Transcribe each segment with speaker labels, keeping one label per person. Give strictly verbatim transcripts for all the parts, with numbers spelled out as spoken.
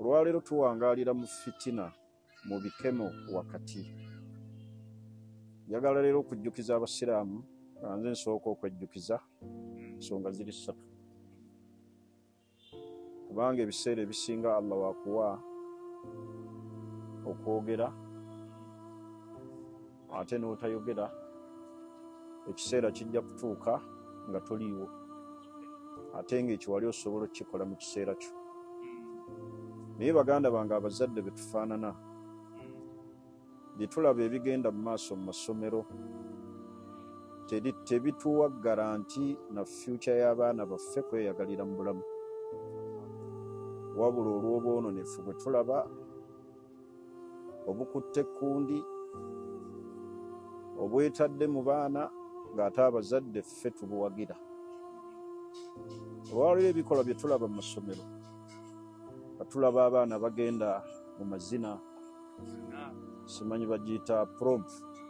Speaker 1: olwaleero tuwangalira mu fitina mu bikemo wakati. Njagala leero okujjukiza abasiraamu, nze nsooka okwejjukiza ensonga ziri ssatu. Kubanga ebiseera ebisinga Allah waakuwa okwogera ate n'otayogera, ekiseera kijja kutuuka nga toliiwo, ate ng'ekyo wali osobola okukikola mu kiseera kyo. Naye baganda bange abazadde be tufaanana, bye tulaba ebigenda mu maaso mu masomero tebituwa garanti na future y'abaana baffe kweyagalira mu bulamu, wabula olw'obwononefu bwe tulaba obukutte ekkundi obwetadde mu baana ng'ate abazadde ffe tubuwagira. Olwaleero ebikolwa bye tulaba mu masomero, nga tulaba abaana bagenda mu mazina, simanyi bagiyita promp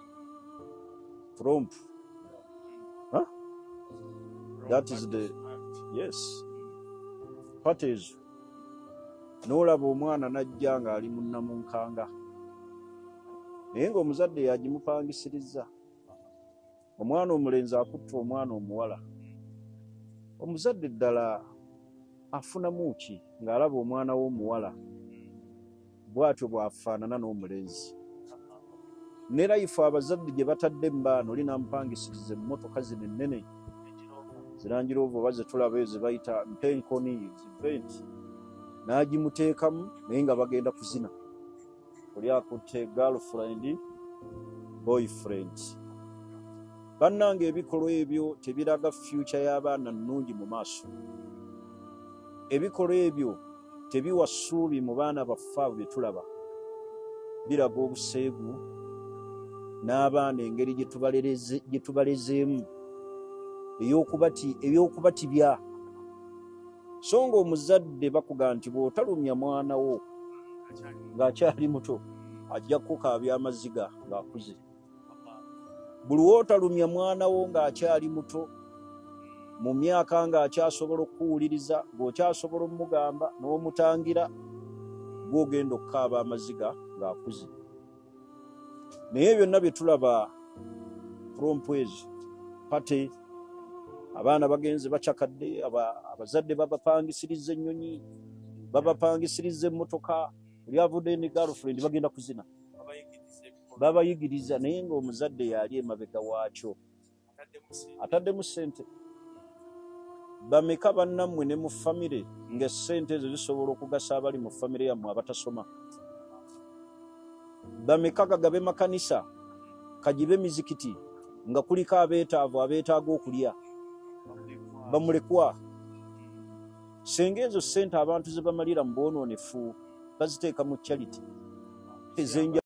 Speaker 1: promp huh? That is the yes parties. N'olaba omwana najja ng'ali munnamunkanga naye ng'omuzadde yagimupangisiriza. Omwana omulenzi akutta omwana omuwala, omuzadde ddala afunamu ki ng'alaba omwana w'omuwala bw'atyo bw'afaanana n'omulenzi. Ne life abazadde gye batadde mbaano oli n'amupangisiriza emmotoka zino ennene zirangiroova oba ze tulaba ezo bayita mpenkoni ziventi, n'agimuteekamu naye nga bagenda kuzina. Oli akutte girlfriend boyfriend. Bannange ebikolwa ebyo tebiraga future y'abaana nnungi mu maaso. Ebikolwa ebyo tebiwa ssuubi mu baana baffe abo bye tulaba. Biraga obuseegu n'abaana engeri gye tubalezeemu ey'okubatibya. So ng'omuzadde bakuga nti bw'otalumya mwana wo ng'akyali muto ajja kukaabya amaziga ng'akuze. Buli w'otalumya mwana wo ng'akyali muto, mu myaka ng'akyasobola okuwuliriza, ng'okyasobola omugamba n'omutangira, gw'ogenda okukaaba amaziga ng'akuze. Naye byonna bye tulaba prompwezi pate, abaana bagenze bacakadde, abazadde babapangisiriza ennyonyi, babapangisiriza emmotoka, oli avudde ne girlfriend bagenda kuzina, babayigiriza naye ng'omuzadde yali emabega waakyo ataddemu ssente. Bameka bannammwe ne mu famire ng'essente ezo zisobola okugasa abali mu famire yammwe abatasoma? Bameka gagabe makanisa, kagibe mizikiti nga kuliko abeetaavu abeetaaga okulya, bamulekwa? Senga ezo ssente abantu ze bamalira mu bwononefu baziteeka mu charity ezenja